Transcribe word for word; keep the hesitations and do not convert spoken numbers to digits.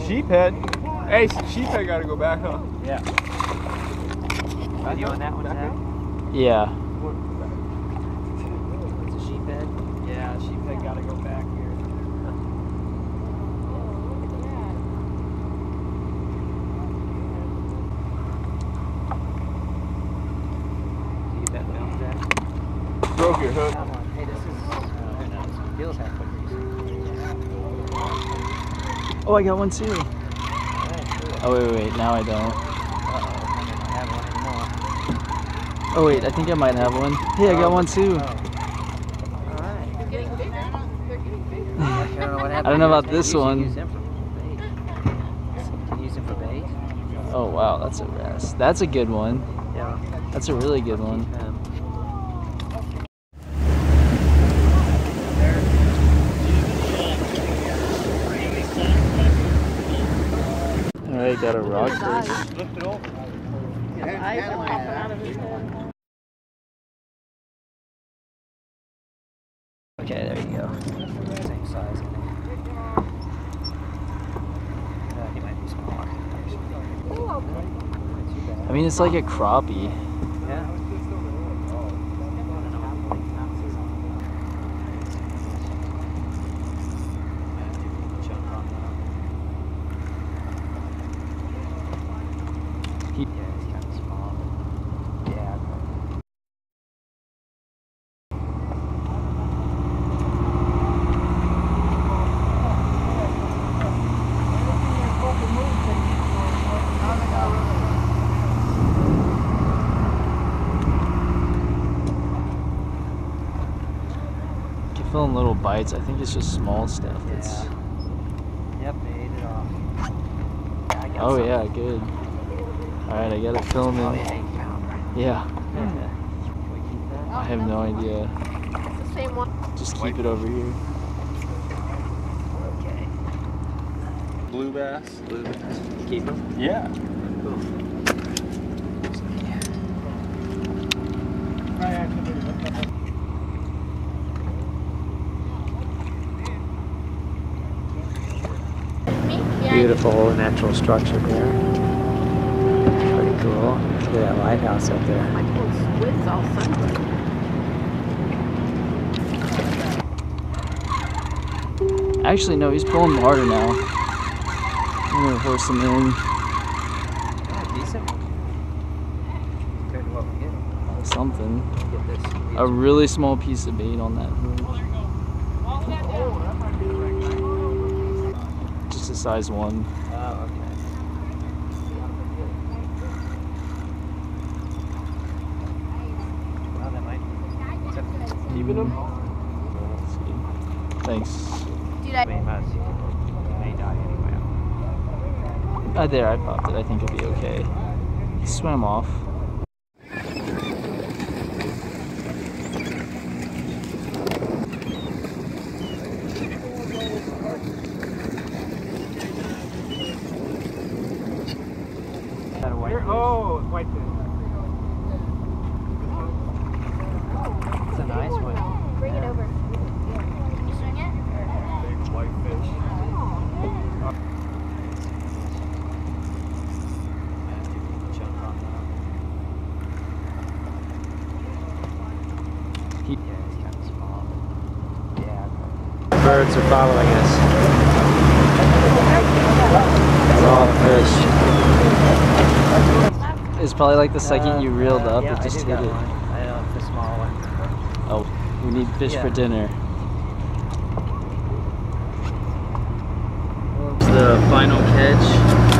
Sheephead. Hey, sheephead gotta go back, huh? Yeah. Are you on that one, Zach? Yeah. It's a sheephead? Yeah, sheephead gotta go back here. Do you bet film, Zach? Broke your hook. Come on. Hey, this is. Uh, who knows? Feels halfway decent. Oh, I got one too. Alright, cool. Oh, wait, wait, wait. Now I don't. Uh-oh, I might not have one anymore. Oh, wait. I think I might have one. Hey, I got one too. Oh. Alright. They're getting bigger. They're getting bigger. I don't know what happened. I don't know about Maybe this you should one. Use them for bait. Can you use them for bait? Oh, wow. That's a rest. That's a good one. Yeah. That's a really good one. Um, Alright, got a rockfish. Lift it over. His eyes are popping out of his head. okay, there you go. Same size, I think. Uh, he might be smaller. Not too bad. I mean, it's like a crappie. Yeah. He, Yeah, it's kind of small, but yeah. keep feeling little bites. I think it's just small stuff. It's, Yep, they ate it off. Yeah, I got oh, some. yeah, good. Alright, I gotta film Probably an in. eight pounder. Yeah. Can we keep that? I have no idea. It's the same one. Just keep it over here. Okay. Blue bass. Blue bass. Keep them? Yeah. Cool. Me? Yeah. Beautiful natural structure there. Pretty cool. Look at that lighthouse up there. My whole squid's all sunburned. Actually, no, he's pulling harder now. I'm gonna horse him in. Yeah, decent. Compared to what we get. Something. Get this. A really small piece of bait on that hook. Just a size one. Oh, okay. Well, that might. Keeping them? Let's see. Thanks. Dude, I I. mean, most may die anyway. Uh, there, I popped it. I think it'll be okay. He swam off. Got a whitefish. Oh, whitefish. It's a nice one. Bring it over. Can you swing it? Big whitefish. Chunk on that. He, Yeah, it's kind of small, but yeah. Birds are following us. Rockfish. it's probably like the second you reeled Uh, up, yeah, it just I do hit got it. one. I know, the small one. Oh, we need fish Yeah. for dinner. The final catch.